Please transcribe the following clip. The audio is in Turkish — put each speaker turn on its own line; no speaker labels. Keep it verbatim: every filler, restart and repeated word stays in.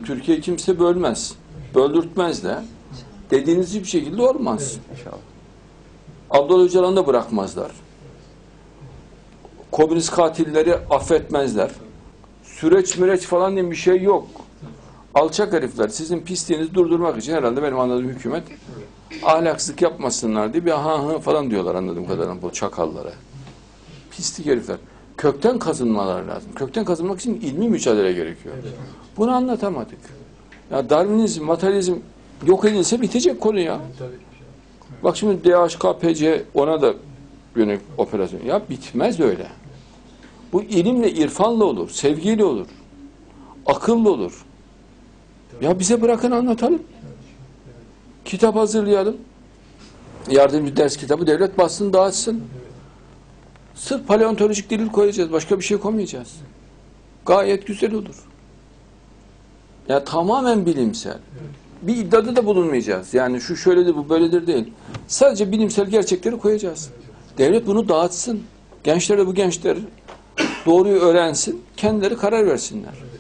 Türkiye kimse bölmez. Böldürtmez de. Dediğiniz bir şekilde olmaz.
İnşallah.
Abdullah Öcalan'ı da bırakmazlar. Komünist katilleri affetmezler. Süreç müreç falan diye bir şey yok. Alçak herifler. Sizin pisliğinizi durdurmak için herhalde benim anladığım hükümet ahlaksızlık yapmasınlar diye bir ha ha falan diyorlar anladığım kadarıyla bu çakallara. Pislik herifler. Kökten kazınmalar lazım. Kökten kazınmak için ilmi mücadele gerekiyor. Bunu anlatamadık. Ya Darwinizm, materyalizm yok edilse bitecek konu ya. Bak şimdi D H K P C ona da yönelik operasyon. Ya bitmez öyle. Bu ilimle, irfanla olur, sevgiyle olur. Akıllı olur. Ya bize bırakın anlatalım. Kitap hazırlayalım. Yardımcı ders kitabı devlet bassın, dağıtsın. Sırf paleontolojik delil koyacağız. Başka bir şey koymayacağız. Gayet güzel olur. Ya tamamen bilimsel. Bir iddiada da bulunmayacağız. Yani şu şöyledir, bu böyledir değil. Sadece bilimsel gerçekleri koyacağız. Devlet bunu dağıtsın. Gençler de bu gençler doğruyu öğrensin. Kendileri karar versinler.